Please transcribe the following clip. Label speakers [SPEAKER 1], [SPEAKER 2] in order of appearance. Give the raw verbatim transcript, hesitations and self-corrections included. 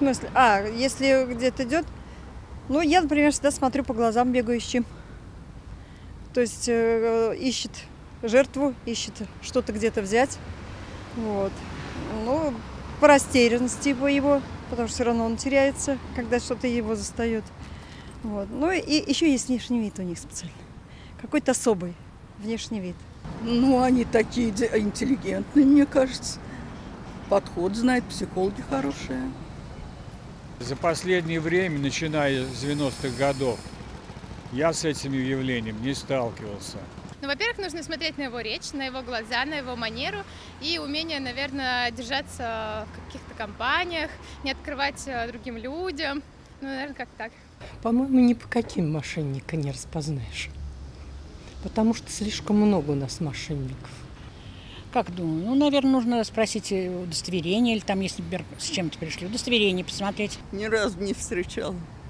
[SPEAKER 1] смысле? А, если где-то идет, ну, я, например, всегда смотрю по глазам бегающим. То есть э, ищет жертву, ищет что-то где-то взять. Вот. Ну, по растерянности по его, потому что все равно он теряется, когда что-то его застает. Вот. Ну и еще есть внешний вид у них специально. Какой-то особый внешний вид.
[SPEAKER 2] Ну, они такие интеллигентные, мне кажется. Подход знают, психологи хорошие.
[SPEAKER 3] За последнее время, начиная с девяностых годов, я с этим явлением не сталкивался.
[SPEAKER 4] Ну, во-первых, нужно смотреть на его речь, на его глаза, на его манеру и умение, наверное, держаться в каких-то компаниях, не открывать другим людям. Ну, наверное, как так.
[SPEAKER 5] По-моему, ни по каким мошенника не распознаешь. Потому что слишком много у нас мошенников.
[SPEAKER 6] Как думаю? Ну, наверное, нужно спросить удостоверение, или там, если, например, с чем-то пришли, удостоверение посмотреть.
[SPEAKER 2] Ни разу не встречала.